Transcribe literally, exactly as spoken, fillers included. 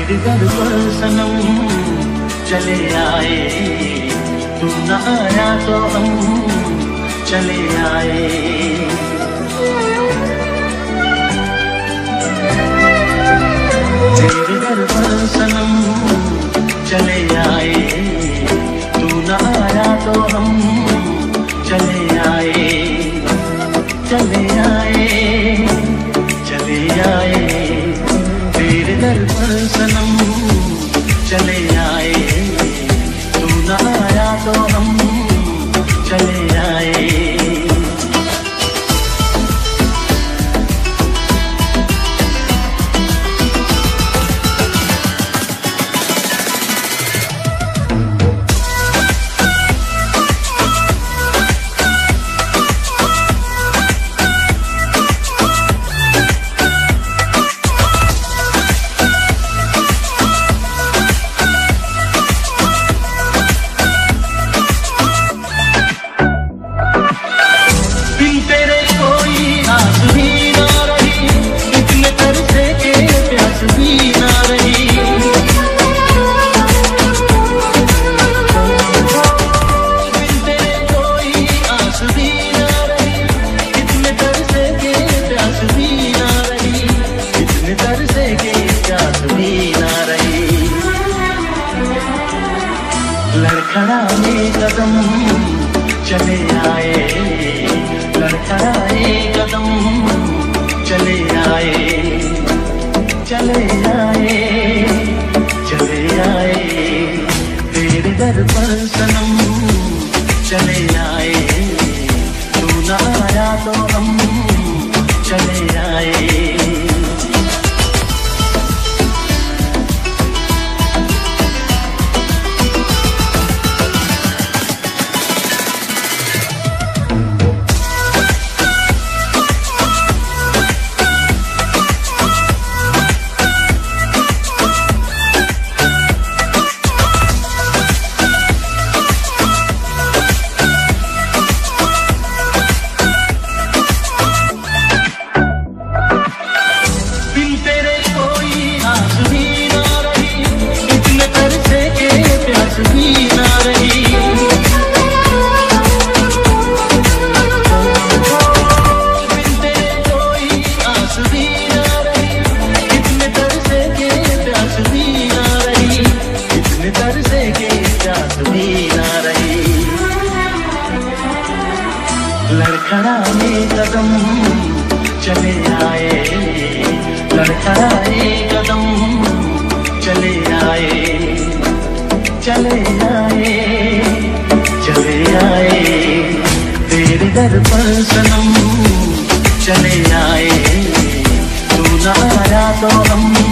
तेरे दर पर सनम चले आए, तू न आया तो हम चले आए। तेरे दर पर सनम चले आए, तू न आया तो हम चले आए, चले आए, चले आए। तेरे दर पर सनम चले आए, तू न आया तो हम चले आए। लड़खड़ाए कदम चले आए, लड़खड़ाए कदम चले आए, चले आए, चले आए। तेरे दर पर सनम चले आए, तू न आया तो हम चले आए। लड़खड़ाए कदम चले आए, लड़खड़ाए कदम चले आए, चले आए, चले आए। तेरे दर पर सनम चले आए, तू न आया तो हम